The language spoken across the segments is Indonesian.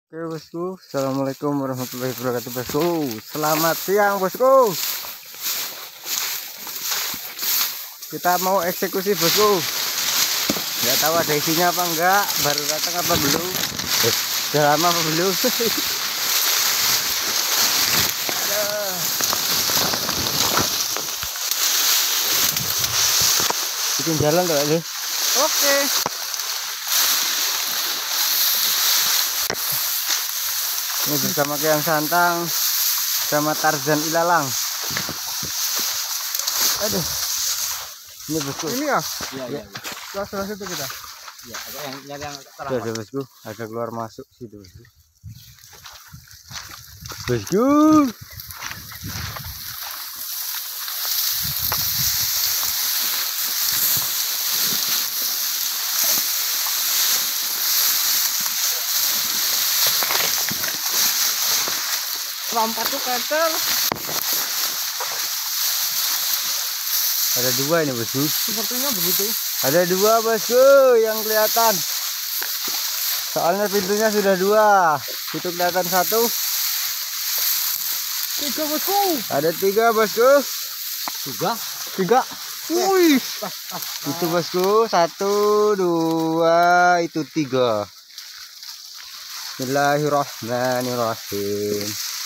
Oke bosku, assalamualaikum warahmatullahi wabarakatuh bosku. Selamat siang bosku. Kita mau eksekusi bosku. Nggak tahu ada isinya apa enggak, baru datang apa belum? Sudah lama apa belum? Aduh. Bikin jalan tuh aja. Oke. Ini bersama Kian Santang sama Tarzan Ilalang. Aduh. Ini bosku. Ini ya? Iya. Sebelah situ kita. Ya, ada yang nyari yang terang. Ada bosku, ada keluar masuk situ bosku. Bosku. Lompat tuh keter. Ada dua ini bosku. Sepertinya begitu. Ada dua bosku yang kelihatan. Soalnya pintunya sudah dua. Itu kelihatan satu. Tiga bosku. Ada tiga bosku. Tiga. Wih. Itu bosku. Satu, dua, itu tiga. Bismillahirrahmanirrahim.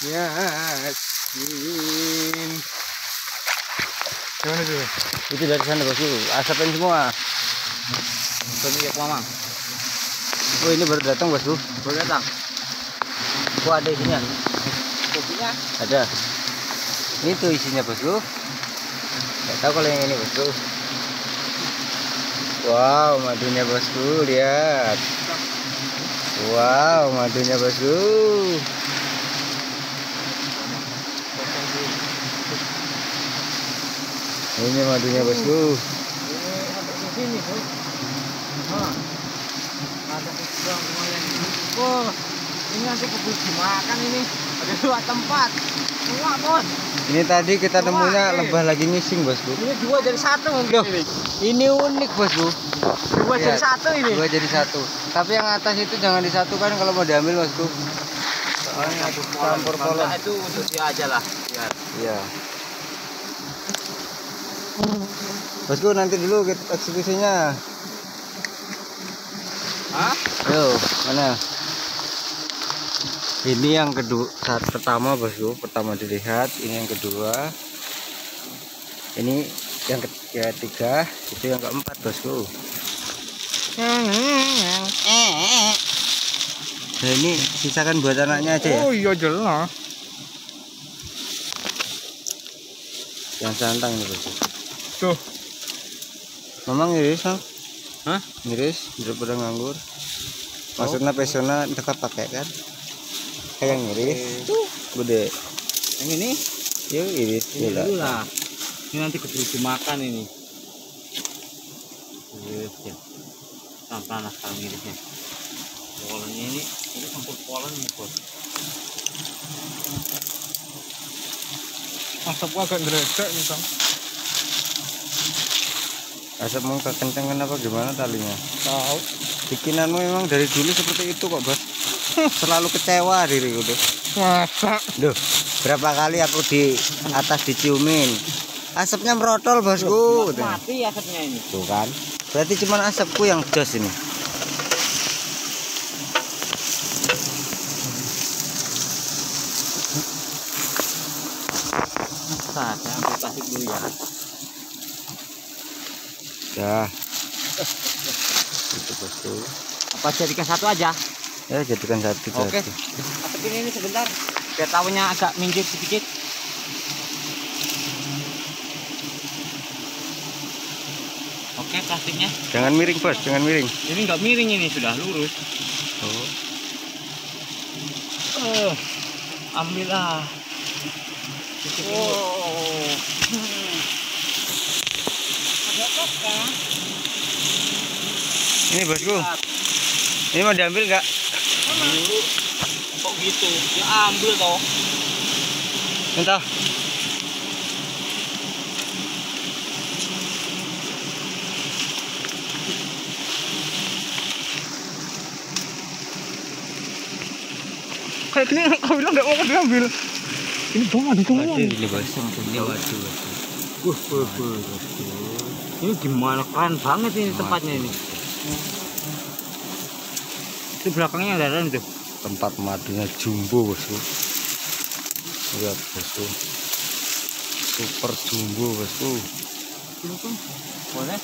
Yasin. Gimana tuh? Itu dari sana bosku. Asapin semua. Ini ya Mamang. Oh ini baru datang bosku. Baru datang. Oh ada isinya. Kopinya Ada. Ini tuh isinya bosku. Gak tahu kalau yang ini bosku. Wow madunya bosku, lihat. Wow madunya bosku. Ini madunya bosku. ini sampai ke sini, Bos. Ada udang lumayan. Oh, ini nanti keburu dimakan ini. Ada dua tempat. Dua, Bos. Ini tadi kita nemunya lebah lagi ngising bosku. Ini dua jadi satu mungkin. Loh, ini unik bosku. Dua jadi Lihat, satu ini. dua jadi satu. Tapi yang atas itu jangan disatukan kalau mau diambil bosku. Soalnya campur polon. Itu untuk dia aja lah. Biar. Iya. Bosku nanti dulu kita eksekusinya. Hah? Yo, mana? Ini yang kedua, saat pertama bosku, pertama dilihat. Ini yang kedua. Ini yang ketiga, itu yang keempat bosku. Nah, ini sisakan buat anaknya aja ya. Oh iya jelas. Yang santang ini bosku. Tuh. Memang ngiris, Bang? Hah? Ngiris daripada nganggur. Maksudnya pesona dekat pakai kan? Kayak ngiris. Tuh, gede. Yang ini? Yuk iris Ini gila. dulu lah. Ini nanti keburu dimakan ini. Ya. Tanpa sekarang irisnya. Polennya ini campur polen nih, Bos. Asapnya agak geredek nih, Kang. Asap mau kekencengan apa gimana talinya? Tahu. Bikinanmu memang dari dulu seperti itu kok, Bos. Selalu kecewa diriku tuh. Masa? Duh, berapa kali aku di atas diciumin. Asapnya merotol, bosku. Mati asapnya ini. Tuh kan. Berarti cuma asapku yang jos ini. Saya ambil plastik dulu ya. Ya. Itu bosku. Apa jadikan satu aja? Ya jadikan satu. Oke. Satu. Asapin ini sebentar. Biar tahunya agak minggir sedikit. Oke, plastiknya. Jangan miring, Bos. Jangan miring. Ini nggak miring, ini sudah lurus. Oh. Ambillah. Oh. Ada apa? Ini bosku. Ini mau diambil nggak? Kok gitu? Ya ambil toh. Entah. Kayak gini kau bilang nggak mau diambil. Ini bang ada tuh. Ini bos. Ini waduh. Ini gimana, keren banget ini tempatnya ini. Itu belakangnya ada itu. Tempat madunya jumbo bosku. Lihat bosku. Super jumbo bosku. Ini pun boleh.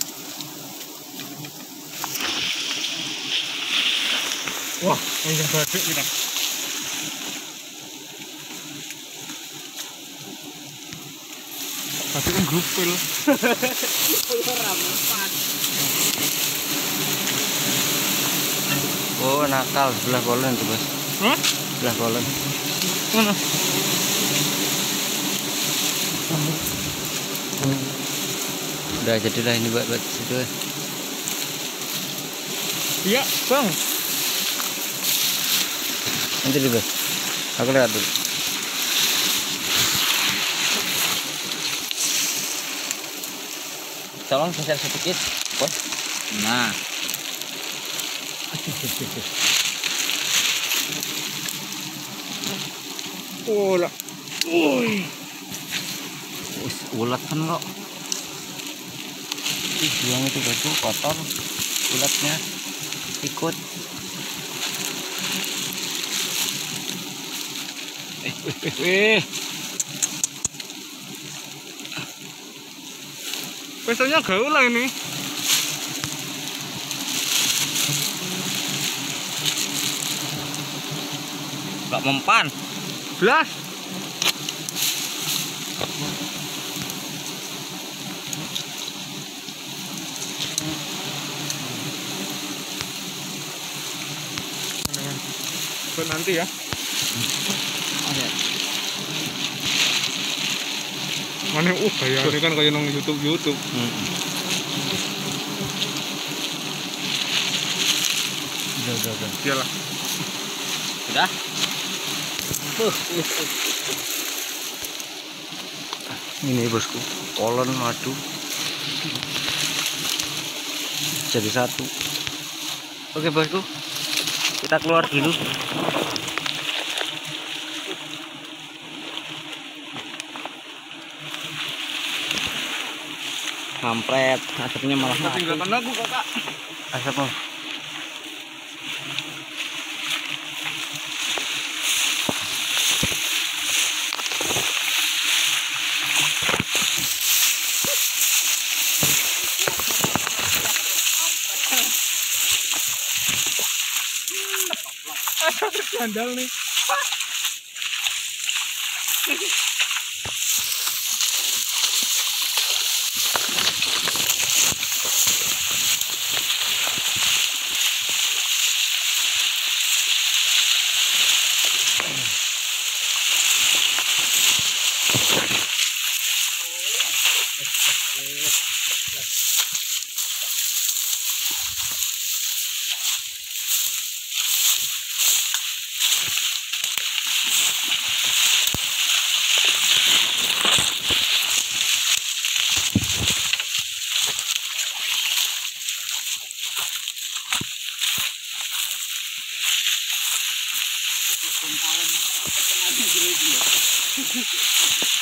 Wah, ini badik kita. Badik kan grupil. Oh nakal sebelah kolen tuh bos. Hah? Sebelah kolen. Mana? Udah jadilah ini buat situ. Iya, bang. Nanti dulu bos. Aku lihat dulu. Tolong geser sedikit bos. Nah. Ulah. Woi. Ulat kan kok. Buang itu bosku, kotor. Ulatnya ikut. Biasanya gaul lah ini. Gak mempan. Belas. Buat nanti ya. Mana kayak ini kan kayak nong YouTube. Udah. Iyalah. Udah. Ini bosku, kolen madu jadi satu. Oke bosku, kita keluar dulu. Kampret, asapnya malah mati. Tinggalkan aku kakak. Asapnya. Skandal nih. Tahun